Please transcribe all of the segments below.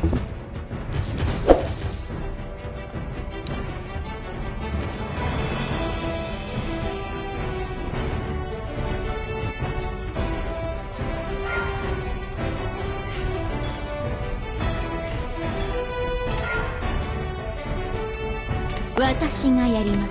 私がやります。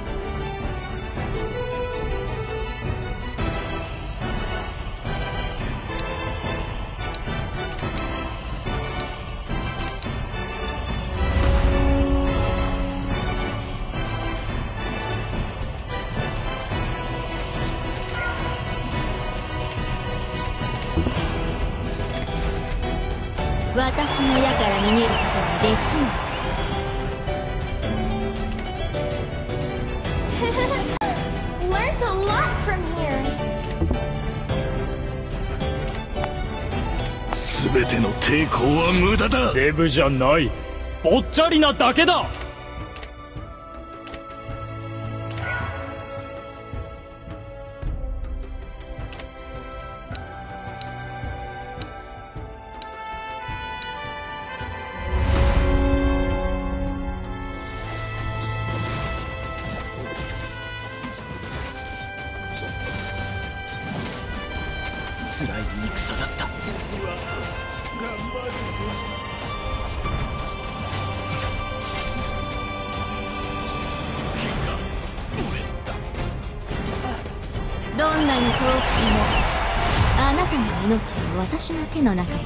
私の矢から逃げることはできない。 Learned a lot from here. 全ての抵抗は無駄だ。 デブじゃない、ぽっちゃりなだけだ。 辛い戦だった。 どんなに遠くてもあなたの命は私の手の中よ。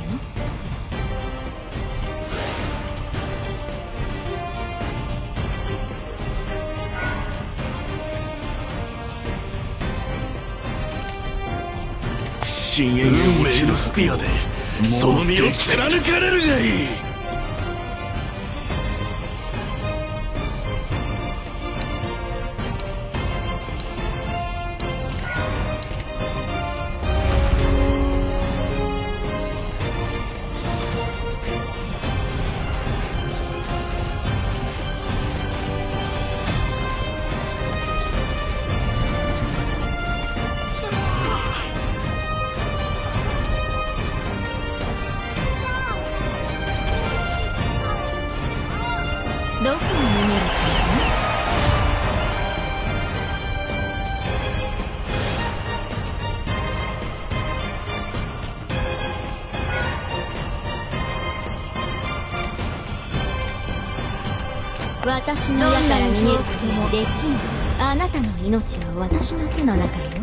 深淵運命のスピアでその身を貫かれるがいい。 どこに逃げるつもり？私の矢から逃げることもできない。あなたの命は私の手の中よ。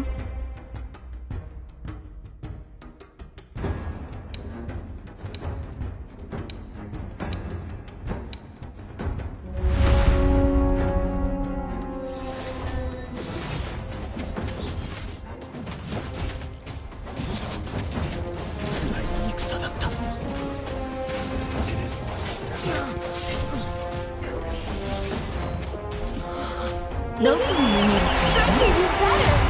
どこに逃げるつもり？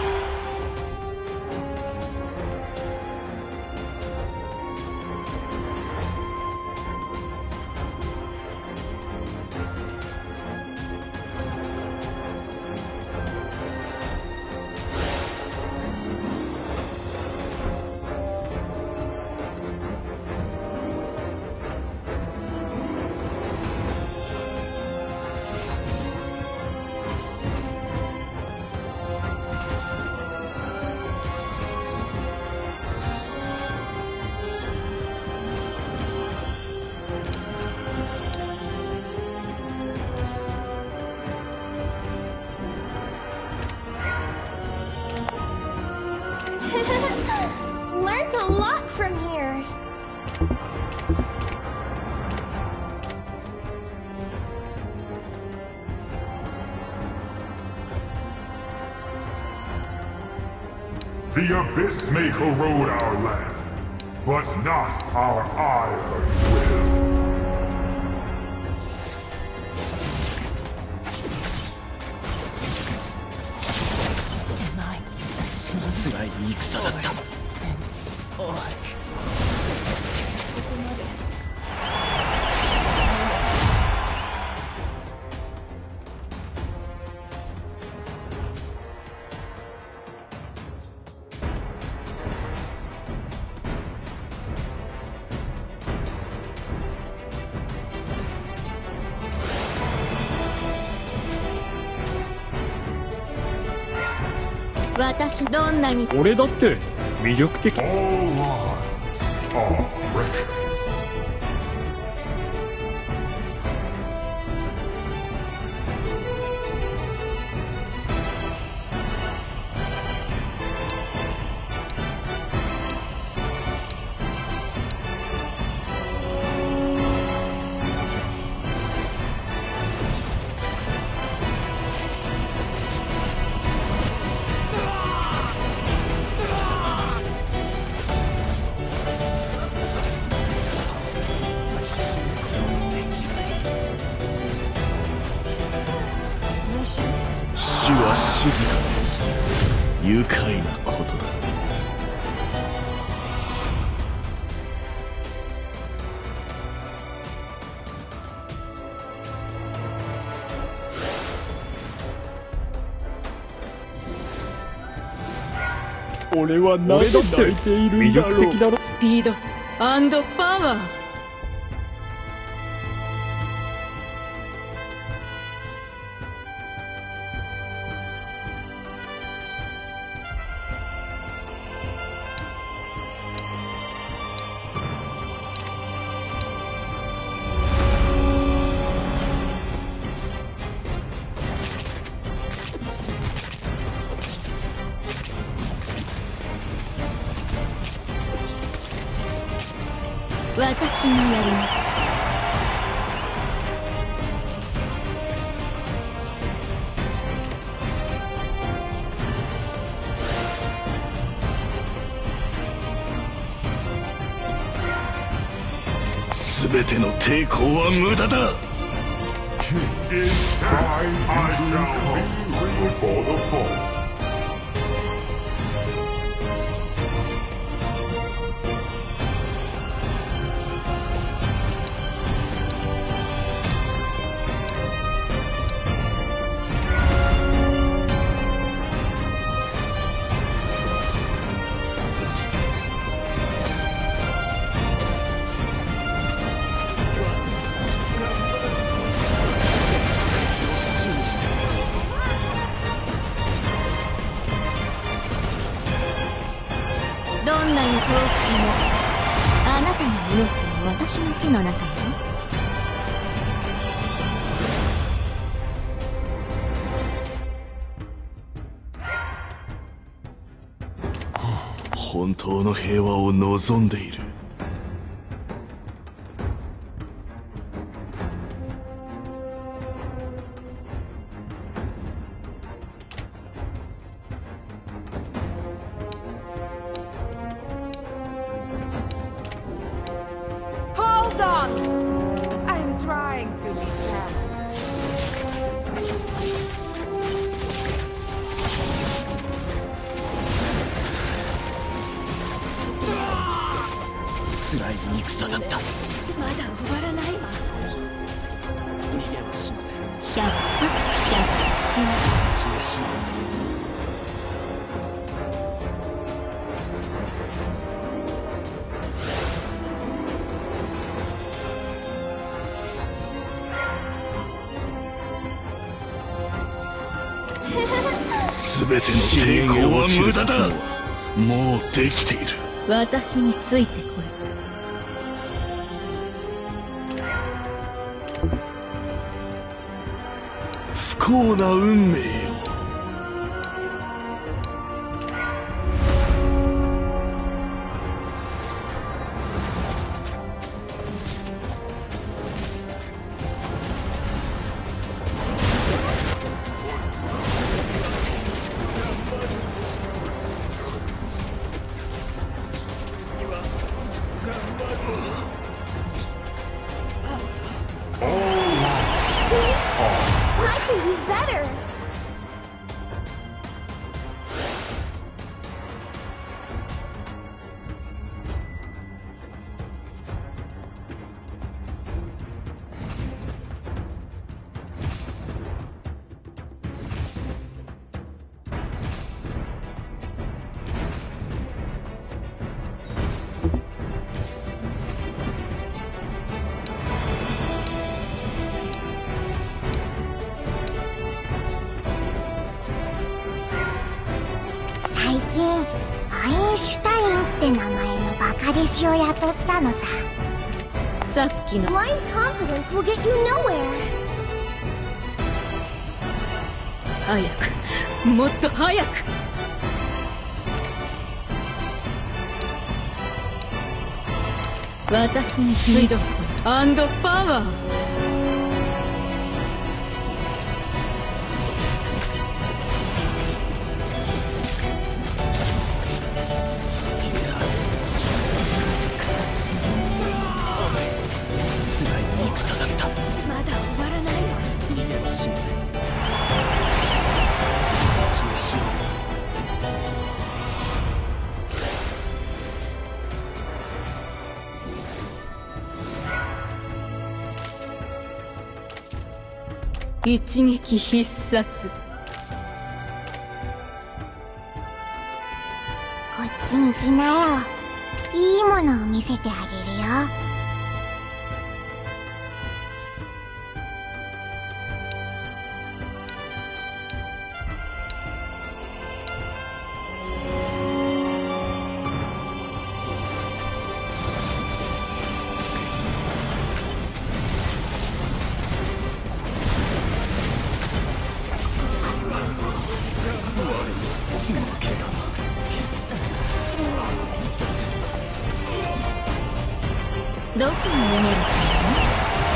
Learned a lot from here. The Abyss may corrode our land, but not our iron will. 辛い戦だった。おい。 私どんなに俺だって魅力的。 All lives are precious. 死は静かで愉快なことだ。 俺はなぜ泣いているんだろう。魅力的だろ。 スピードアンドパワー。私がやります。 すべての抵抗は無駄だ。 In time, I shall be before the fall. どんなに遠くてもあなたの命は私の手の中よ。 本当の平和を望んでいる。 Hold on! I'm trying to be gentle. 辛い戦だった。 まだ終わらないわ。 逃げはしません。 百発百中。 すべての抵抗は無駄だ。もうできている。 私についてこい。 不幸な運命よ。 I can do better. 最近アインシュタインって名前のバカ弟子を雇ったのさ。 さっきの Blind confidence will get you nowhere. 早く、もっと早く。私にスピードアンドパワー。一撃必殺。 こっちに来なよ。いいものを見せてあげるよ。 どこに逃げるつもり？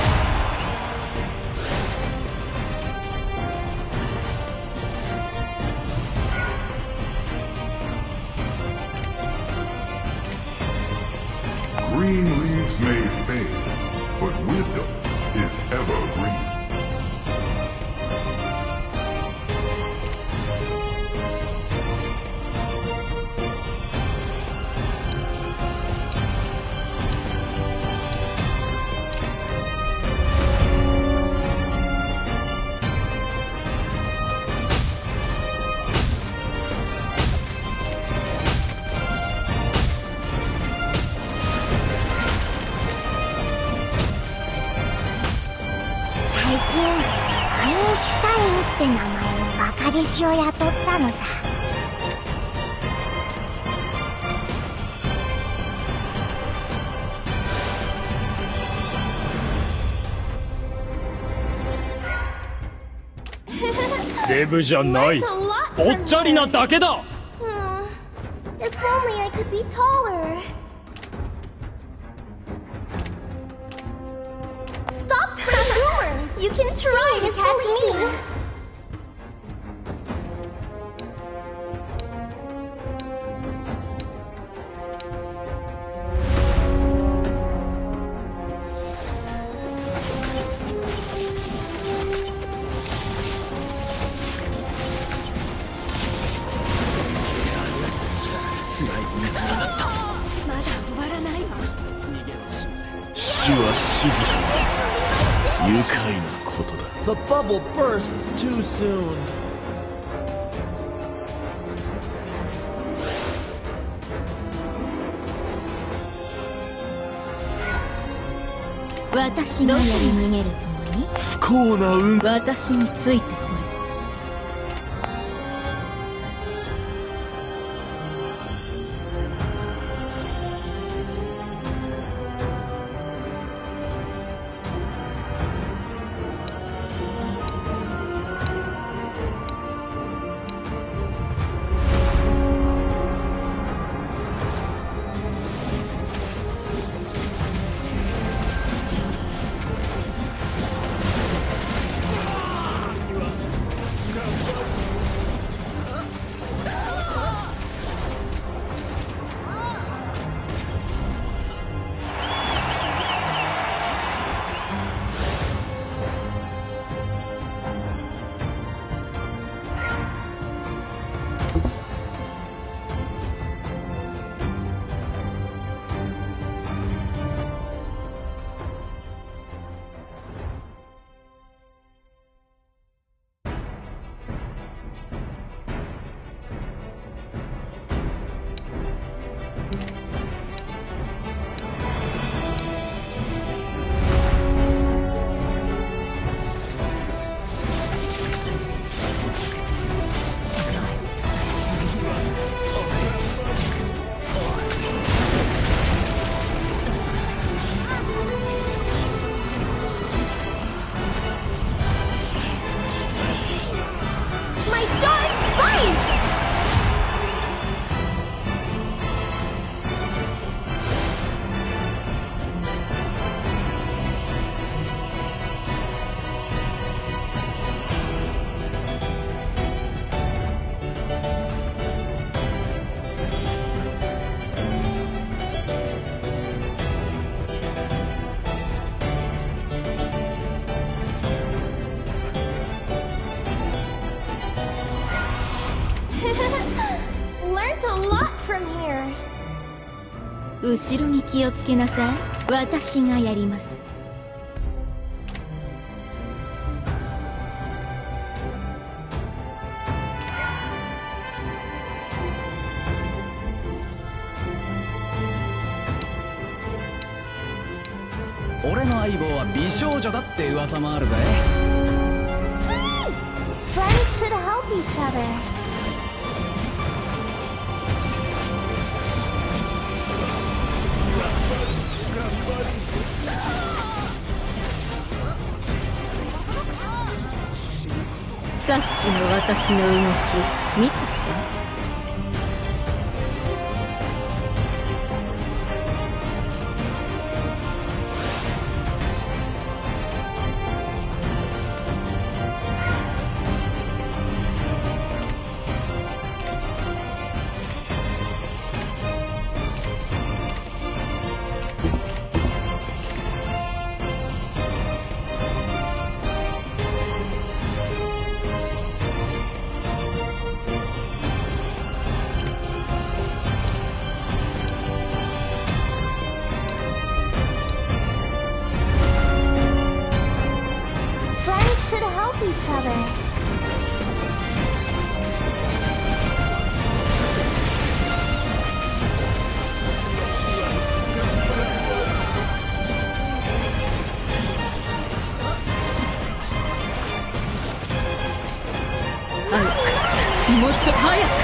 Green leaves may fade, but wisdom is evergreen. 弟子を雇ったのさ。 デブじゃない。ぽっちゃりなだけだ。 If only I could be taller. Stop spreading rumors. You can try to catch me. The bubble bursts too soon. 私のやり逃げるつもり？ 不幸な運。 私についてこい。 lot from here. 後ろに気をつけなさい。私がやります。 俺の相棒は美少女だって噂もあるぜ。 Friends should help each other. さっきの私の動き見たか？ Should help each other. もっと早く。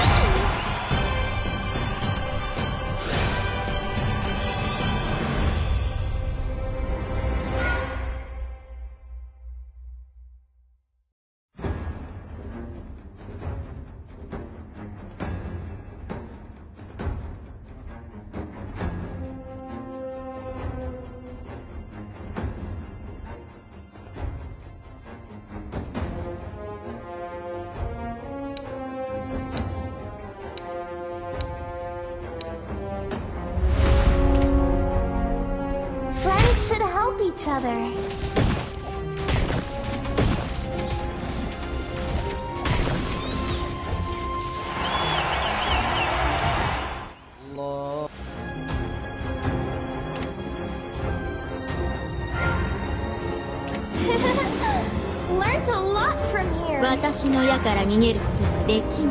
Should help each other. 私の矢から逃げることはできない。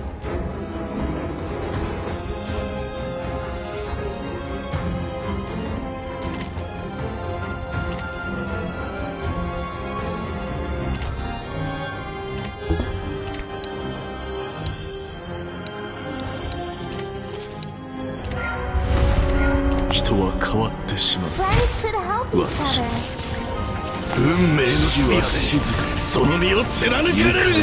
人は変わってしまう。 Friends should help each other. 運命の火は静か、その身を貫かれるがいい。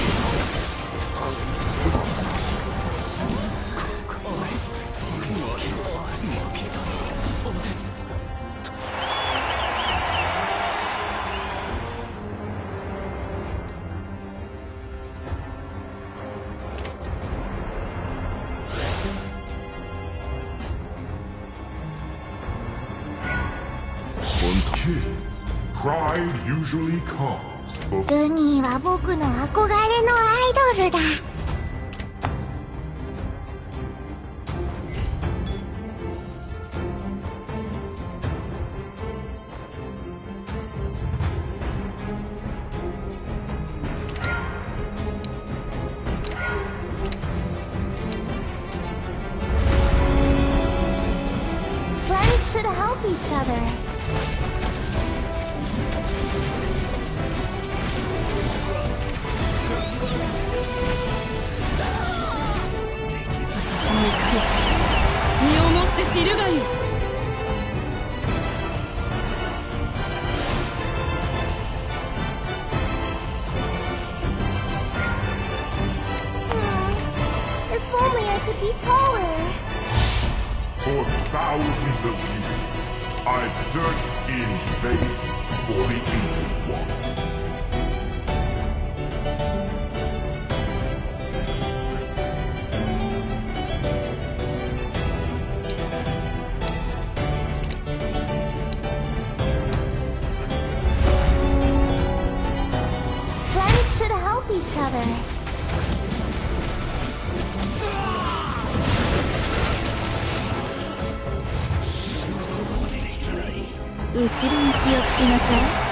Pride usually comes before. ルニーは僕の憧れのアイドルだ。 Friends should help each other. 私の怒り、身をもって知るがいい。 If only I could be taller. For thousands of years, I've searched in vain for the Ancient One. Friends should help each other. 後ろに気をつけなさい。